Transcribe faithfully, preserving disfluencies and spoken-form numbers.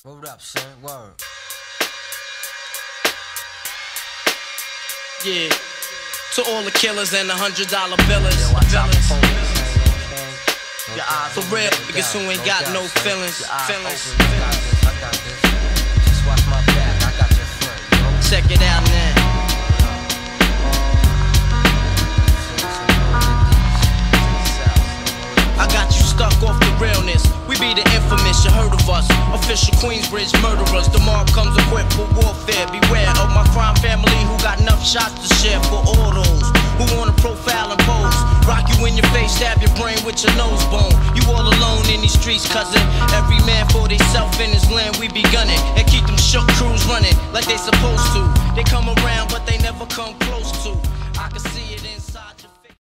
Word up, son. Word. Yeah. To all the killers and the hundred dollar billers. Yo, I drop the phone. Your eyes for real, niggas who ain't got no feelings. Feelings. I got this. Just watch my back. I got your front. You know? Check it out now. I got you stuck off the realness. We be the infamous, you heard of us. Official Queensbridge murderers. The mark comes equipped for warfare. Beware of my crime family who got enough shots to share for all those who wanna profile and pose. Rock you in your face, stab your brain with your nose bone. You all alone in these streets, cousin. Every man for theyself in his land, we be gunning. And keep them shook crews running like they supposed to. They come around, but they never come close to.